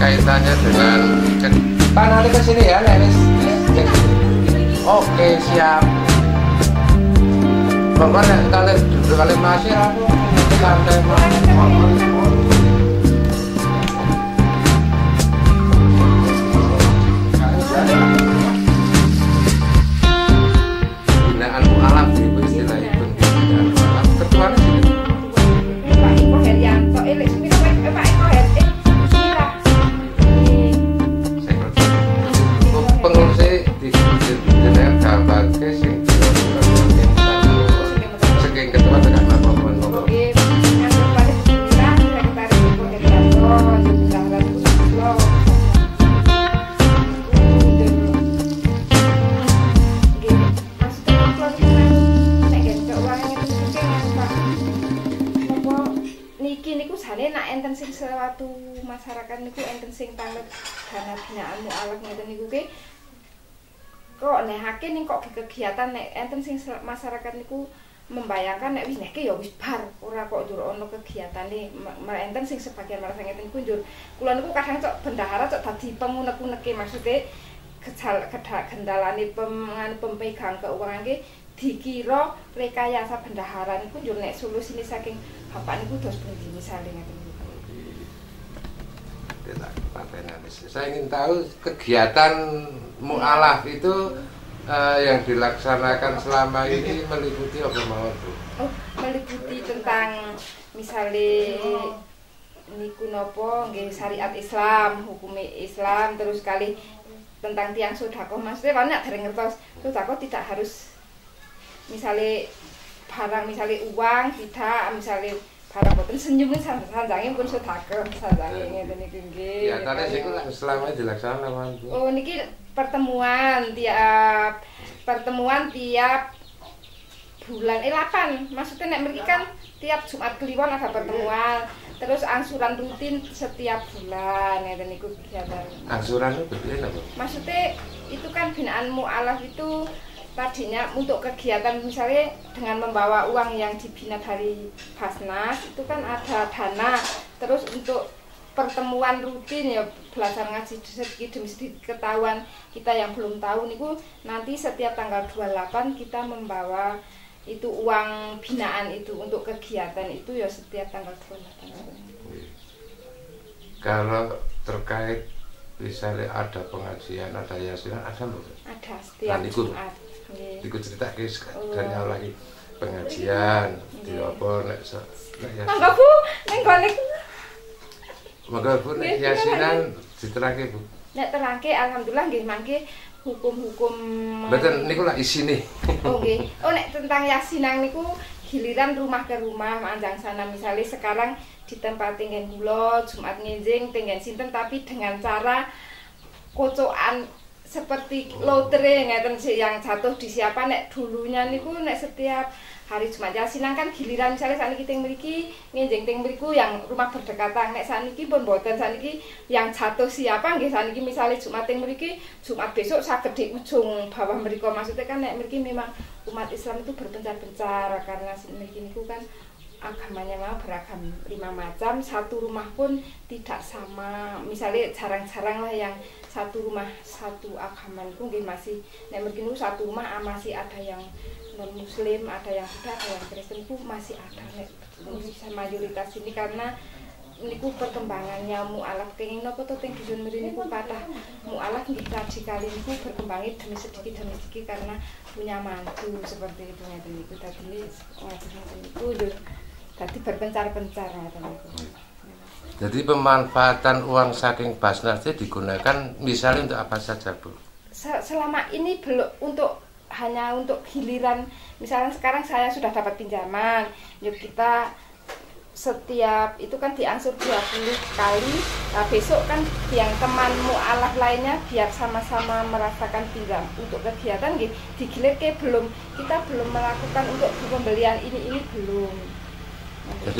kaitannya dengan Pak nanti ke sini ya, Nenis. Oke, siap. Pokoknya kalian duduk kalian masih aku santai binaan alam itu istilah itu binaan alam ketuanya sih. Pak Eko Herianto, Pak Eko pengurusnya di jenengan gambar ke sing saking ketua tekan ngomong ngomong. Niku jane nak enten sing suatu masyarakat niku enten sing tanggap dana binaan mualaf ngeten niku ki kok nehake ning kok kegiatan nek enten sing masyarakat niku membayangkan nek wis nehke ya wis bar ora kok njur ana kegiatane enten sing sebagian marang ngeten niku njur kula niku kadang cok bendahara cok dadi pengunek-uneke maksude kendalane pemegang keuangan ki dikira rekayasa bendahara niku njur nek solusine saking bapak niku dos pundi misale ngeten niku. Saya ingin tahu kegiatan mu'alaf itu yang dilaksanakan selama ini meliputi apa mawon, Bu? Oh, meliputi tentang misale niku napa nggih syariat Islam, hukum Islam, terus kali tentang tiang sedekah. Maksudnya kan nek dereng ngertos sedekah tidak harus misale barang misale uang tidak misale barang boten senyumin sanjange pun sedekah sanjange ngeten iki nggih. Ya tadi siku selama dilaksanakan. Oh niki pertemuan tiap bulan 8. Maksudnya nek mriki kan tiap Jumat Kliwon ada pertemuan. Terus angsuran rutin setiap bulan ngeten niku kegiatan. Angsuran itu bedanya apa? Maksudnya itu kan binaan mu'alaf itu tadinya untuk kegiatan misalnya dengan membawa uang yang dibina dari Basnas itu kan ada dana, terus untuk pertemuan rutin ya belajar ngaji sedikit demi sedikit ketahuan kita yang belum tahu niku nanti setiap tanggal 28 kita membawa itu uang binaan itu untuk kegiatan itu ya setiap tanggal 28. Kalau terkait misalnya ada pengajian, ada yasinan, ada mbak? Ada setiap Jumat. Ikut cerita guys, dan yang lagi pengajian di apa nek mangga Bu, ning gone mangga Bu nek yasinan diterangke Bu. Nek terangke alhamdulillah nggih mangke hukum-hukum mboten niku lak isine. Oh nggih. Oh nek tentang yasinan niku giliran rumah ke rumah manjang sana misalnya sekarang di tempat tinggen kula Jumat nginjing tinggen sinten tapi dengan cara kocokan seperti lotre ngeten sih yang jatuh di siapa nek dulunya niku nek setiap hari Jumat Yasinan kan giliran misalnya sakniki teng mriki nginjing teng mriku yang rumah berdekatan nek sakniki pun mboten sakniki yang jatuh siapa nggih sakniki misalnya Jumat teng mriki Jumat besok saged di ujung bawah mriku maksudnya kan nek mriki memang umat Islam itu berpencar-pencar karena mriki niku kan agamanya mah beragam 5 macam, satu rumah pun tidak sama. Misalnya jarang-jarang lah yang satu rumah satu agama itu nggih masih nek mriki niku satu rumah masih ada yang non muslim, ada yang tidak, ada yang Kristen itu masih ada nek mayoritas ini karena niku perkembangannya mu'alaf kenging napa to teng dusun mriki niku kathah mu'alaf nggih radikal niku berkembangnya demi sedikit karena punya mantu seperti itu ngeten niku dadi ngeten niku dadi berpencar-pencar ngeten niku. Jadi pemanfaatan uang saking Basnas itu digunakan misalnya untuk apa saja, Bu? Selama ini belum hanya untuk giliran. Misalnya sekarang saya sudah dapat pinjaman, yuk kita setiap itu kan diangsur 20 kali. Nah, besok kan yang teman mu'alaf lainnya biar sama-sama merasakan pinjam untuk kegiatan gitu. Digilir ke belum, kita belum melakukan untuk pembelian ini belum. Jadi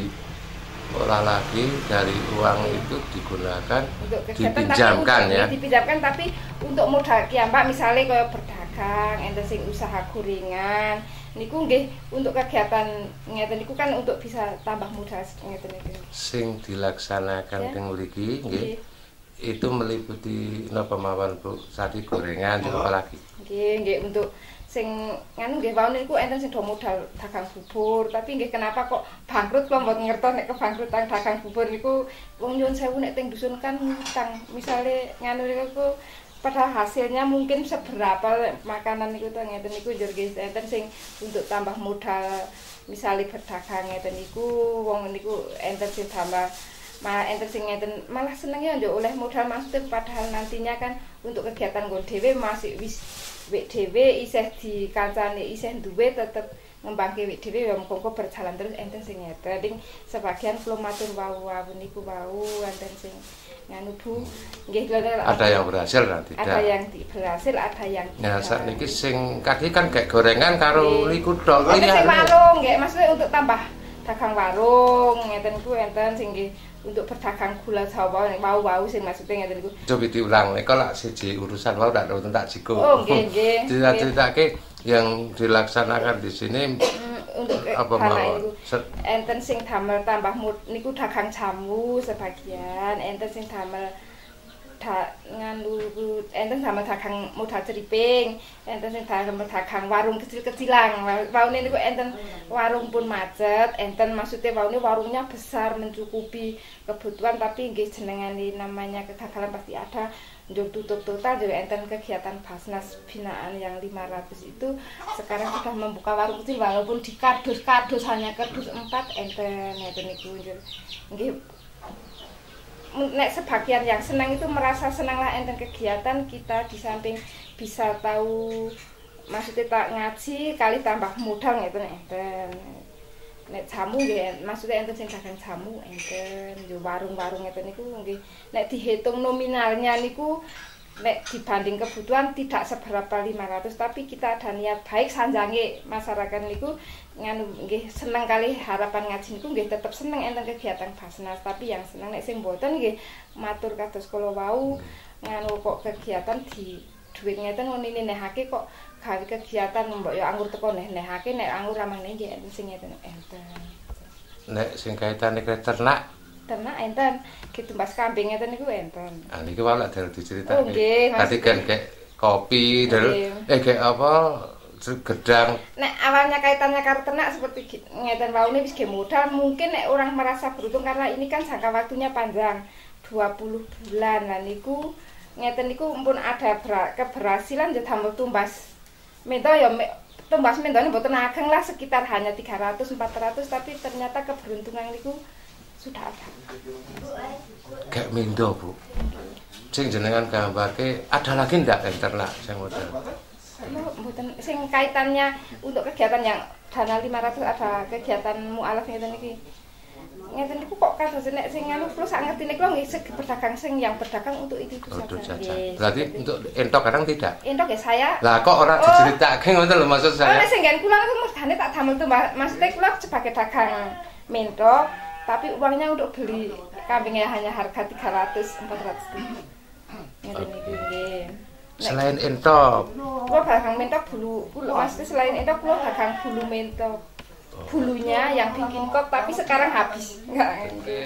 diolah lagi dari uang itu digunakan untuk dipinjamkan ya. Dipinjamkan tapi untuk modal kiambak misalnya kayak berdagang, enten sing usaha gorengan. Niku nggih untuk kegiatan ngeten niku kan untuk bisa tambah modal ngeten niku. Sing dilaksanakan teng mriki nggih itu meliputi napa mawon Bu? Sadi gorengan juga apa lagi? Nggih untuk sing nganu nggih wau niku enten sing do modal dagang bubur, tapi nggih kenapa kok bangkrut kula mboten ngertos nek kebangkrutan dagang bubur niku wong nyuwun sewu nek teng dusun kan ngutang. Misale nganu niku padahal hasilnya mungkin seberapa makanan niku to ngeten niku njur nggih enten sing untuk tambah modal misale berdagang ngeten niku wong niku enten sing tambah malah enten sing ngeten malah seneng ya njuk oleh modal maksudnya padahal nantinya kan untuk kegiatan nggon dhewe masih wis wek dhewe isih dikancani isih duwe tetep ngembangke wek dhewe ya monggo berjalan terus enten sing ngeten sebagian kula matur wau niku wau enten sing nganu Bu nggih ada yang berhasil nanti ada yang berhasil ada yang ya sakniki sing kaki kan kayak gorengan karo niku tok iki sing warung nggih maksudnya untuk tambah dagang warung ngeten niku enten sing nggih untuk berdagang gula Jawa nek wau sing maksudnya ngeten niku. Coba diulang nek lak siji urusan wau ndak nonton tak jiko. Oh nggih. Cerita-ceritake yang dilaksanakan di sini untuk apa mawon? Enten sing damel tambah niku dagang jamu sebagian, enten sing damel enten damel dagang modal ceriping, enten sing damel dagang warung kecil-kecilan. Waune niku enten warung pun macet, enten maksudnya waune warungnya besar mencukupi kebutuhan tapi nggih jenengane namanya kegagalan pasti ada. Untuk tutup total juga enten kegiatan Basnas binaan yang 500 itu sekarang sudah membuka warung kecil walaupun di kardus hanya kardus 4 enten ngeten niku nggih. Nek sebagian yang senang itu merasa senanglah enten kegiatan kita di samping bisa tahu maksudnya tak ngaji kali tambah modal ngeten enten. Nek jamu nggih maksudnya enten sing dagang jamu enten yo warung-warung ngeten niku nggih nek dihitung nominalnya niku nek dibanding kebutuhan tidak seberapa 500 tapi kita ada niat baik sanjange masyarakat niku nganu nggih seneng kali harapan ngaji niku nggih tetep seneng enten kegiatan Basnas tapi yang seneng nek sing mboten nggih matur kados kula wau nganu kok kegiatan di duit ngeten ngene nehake kok gawe kegiatan mbok ya anggur teko nehake nek anggur ramane nggih enten sing ngeten enten. Nek sing kaitane ternak enten ditumbas kambing ngeten niku enten. Ah niki wae lek diceritake. Oh nggih, tadi kan kayak kopi kayak apa gedang. Nek awalnya kaitannya karo ternak seperti ngeten waune wis ge modal mungkin nek orang merasa beruntung karena ini kan jangka waktunya panjang 20 bulan lah niku ngeten niku pun ada keberhasilan ya damel tumbas mento ya tumbas mentone mboten ageng lah sekitar hanya 300 400 tapi ternyata keberuntungan niku sudah ada. Kayak mendo Bu. Sing jenengan gambarke ada lagi ndak ternak sing model? Mboten sing kaitannya untuk kegiatan yang dana 500 ada kegiatan mualaf ngeten iki. Ngeten niku kok kados nek sing anu kula sak ngertine kula nggih berdagang sing yang berdagang untuk itu saja. Berarti untuk entok kadang tidak. Entok ya saya. Lah kok ora diceritake ngoten lho maksud saya. Nek sing nggen kula niku mergane tak damel tuh maksudnya kula sebagai dagang mentok tapi uangnya untuk beli kambingnya hanya harga 300 400 ribu. Ngeten niku nggih. Selain entok. Kula dagang mentok bulu maksudnya selain entok kula dagang bulu mentok. Bulunya yang bikin kok tapi sekarang habis. Oke.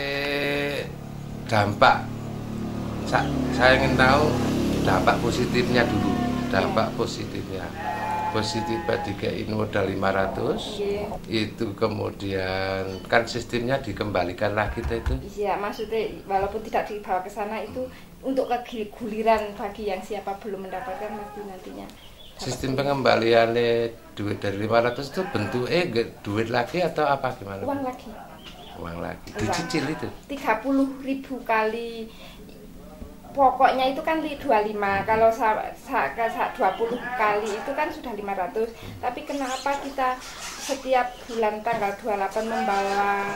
Dampak saya ingin tahu dampak positifnya dulu. Dampak positifnya. Positifnya dikai modal 500. Itu kemudian kan sistemnya dikembalikan lagi itu. Iya, maksudnya walaupun tidak dibawa ke sana itu untuk keguliran bagi yang siapa belum mendapatkan nantinya. Sistem pengembaliannya duit dari 500 itu bentuknya duit lagi atau apa gimana? Uang lagi. Uang lagi. Dicicil itu? 30.000 kali. Pokoknya itu kan 25. Kalau 20 kali itu kan sudah 500. Tapi kenapa kita setiap bulan tanggal 28 membawa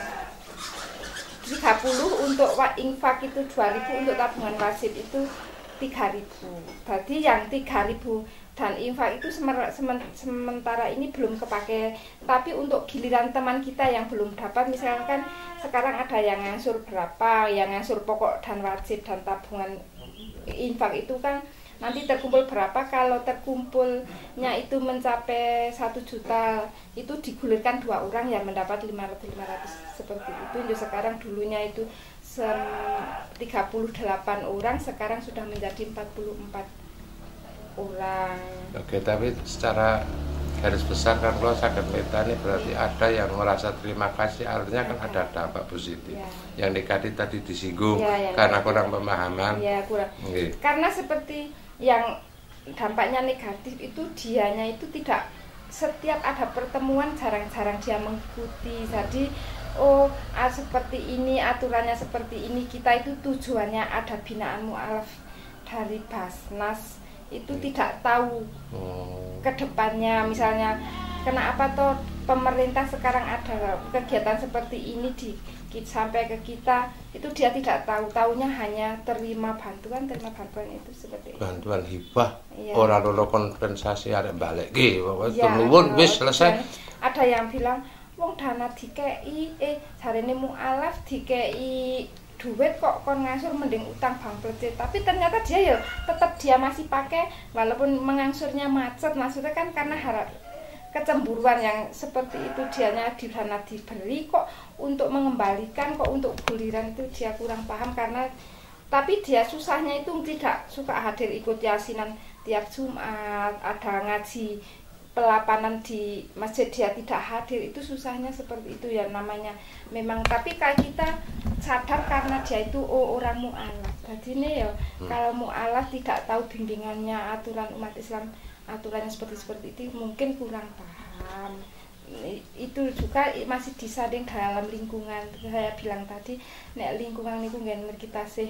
30 untuk infak itu 2.000 untuk tabungan wajib itu 3.000. Berarti yang 3.000 dan infak itu sementara ini belum kepake, tapi untuk giliran teman kita yang belum dapat, misalkan sekarang ada yang ngangsur berapa, yang ngangsur pokok dan wajib dan tabungan infak itu kan nanti terkumpul berapa, kalau terkumpulnya itu mencapai 1 juta itu digulirkan 2 orang yang mendapat 500 seperti itu. Sekarang dulunya itu 38 orang, sekarang sudah menjadi 44 orang. Oke, tapi secara garis besar kan kalau sakit meta ini berarti ada yang merasa terima kasih, artinya kan ada dampak positif. Yang Dekati tadi disinggung karena kurang pemahaman. Ya, kurang. Karena seperti yang dampaknya negatif itu, dianya itu tidak setiap ada pertemuan, jarang-jarang dia mengikuti. Jadi seperti ini, aturannya seperti ini, kita itu tujuannya ada binaan mu'alaf dari Basnas itu tidak tahu ke depannya, misalnya kenapa toh pemerintah sekarang ada kegiatan seperti ini sampai ke kita, itu dia tidak tahu, taunya hanya terima bantuan itu seperti bantuan hibah, orang lolo kompensasi ada balik nuwun wis selesai. Ada yang bilang wong dana dikei jarene mu'alaf dikei duit kok kon ngangsur, mending utang bank plecet. Tapi ternyata dia ya tetap dia masih pakai walaupun mengangsurnya macet. Maksudnya kan karena kecemburuan yang seperti itu, dianya di sana diberi kok untuk mengembalikan, kok untuk guliran itu dia kurang paham. Karena tapi dia susahnya itu tidak suka hadir ikut yasinan tiap Jumat, ada ngaji pelapanan di masjid dia tidak hadir, itu susahnya seperti itu ya namanya memang. Tapi kalau kita sadar karena dia itu orang mu'alaf, jadi ini ya kalau mu'alaf tidak tahu bimbingannya, aturan umat Islam, aturannya seperti itu mungkin kurang paham. Itu juga masih disanding dalam lingkungan. Saya bilang tadi nek lingkungan itu nggak kita sih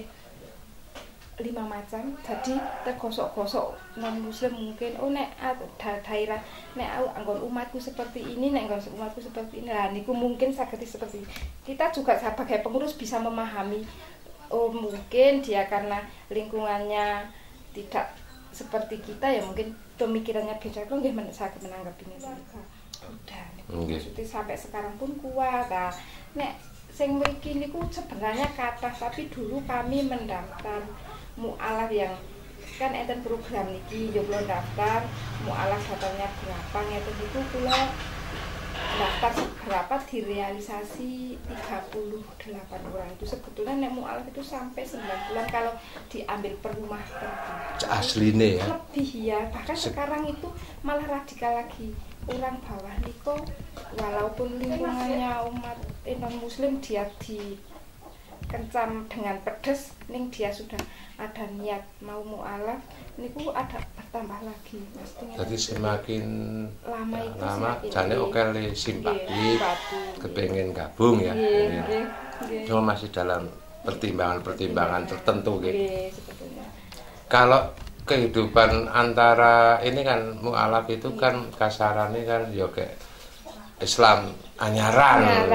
5 macam, jadi tergosok-gosok non muslim mungkin nek daerah nek anggon umatku seperti ini, nek anggon umatku seperti ini, lah niku mungkin sakit seperti ini. Kita juga sebagai pengurus bisa memahami, mungkin dia karena lingkungannya tidak seperti kita ya, mungkin pemikirannya beda. Kok nggih sakit menanggapinya juga udah maksudnya sampai sekarang pun kuat. Nah nek sing mriki niku sebenarnya kata, tapi dulu kami mendaftar mu'alaf yang kan enten program niki yo kula daftar mu'alaf datanya berapa ngeten niku kula daftar seberapa direalisasi 38 orang. Itu sebetulnya nek mu'alaf itu sampai 9 bulan kalau diambil per rumah tangga. Asline ya. Lebih ya, bahkan sekarang itu malah radikal lagi. Orang bawah niku walaupun lingkungannya umat non muslim dia dikencam dengan pedes, ning dia sudah ada niat mau mu'alaf niku ada bertambah lagi pastinya. Jadi semakin lama jane oke le simpati kepengen gabung ya. Cuma masih dalam pertimbangan tertentu gitu. Kalau kehidupan antara ini kan mu'alaf itu kan kasarannya kan ya kayak Islam anyaran.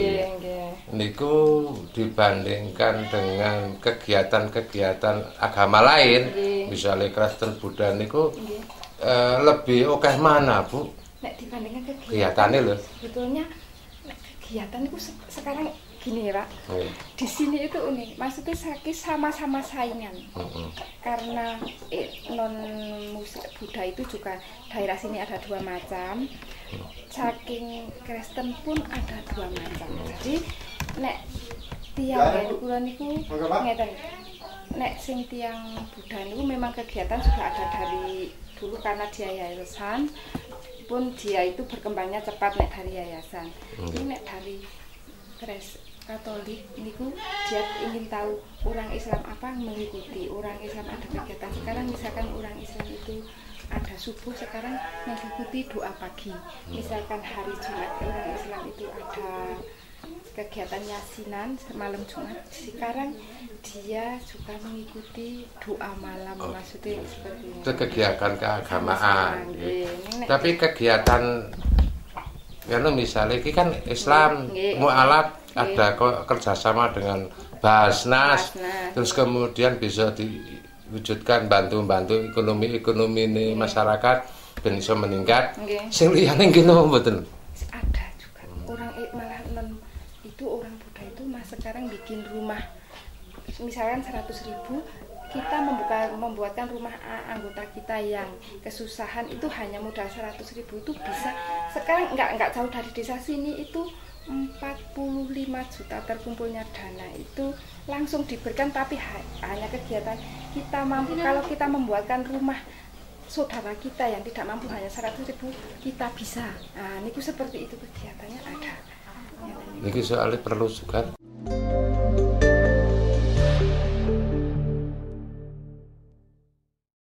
Niku dibandingkan dengan kegiatan-kegiatan agama lain, misalnya Kristen Buddha niku lebih oke mana Bu? Nek dibandingkan kegiatannya loh. Sebetulnya kegiatan itu sekarang gini ya Pak, di sini itu unik, maksudnya sama-sama saingan. Karena non muslim Buddha itu juga daerah sini ada 2 macam, saking Kristen pun ada 2 macam. Jadi nek tiang kula niku ngeten, nek sing tiang Buddha niku memang kegiatan sudah ada dari dulu karena dia yayasan pun dia itu berkembangnya cepat nek dari yayasan. Ini nek dari Katolik niku dia ingin tahu orang Islam apa mengikuti, orang Islam ada kegiatan sekarang misalkan orang Islam itu ada subuh sekarang mengikuti doa pagi, misalkan hari Jumat orang Islam itu ada kegiatan yasinan malam Jumat, sekarang dia juga mengikuti doa malam. Maksudnya seperti itu kegiatan keagamaan. Tapi kegiatan misalnya ini kan Islam mu'alaf ada kerjasama dengan Basnas, terus kemudian bisa diwujudkan bantu ekonomi ini masyarakat ben iso meningkat. Sing liyane kene mboten. Ada juga orang malah itu orang Buddha itu sekarang bikin rumah misalkan 100.000, kita membuatkan rumah anggota kita yang kesusahan itu hanya modal 100.000 itu bisa. Sekarang enggak jauh dari desa sini itu 45 juta terkumpulnya dana itu langsung diberikan, tapi hanya kegiatan kita mampu. Kalau kita membuatkan rumah saudara kita yang tidak mampu hanya 100.000, kita bisa. Nah, niku seperti itu kegiatannya ada. Niki soalnya perlu juga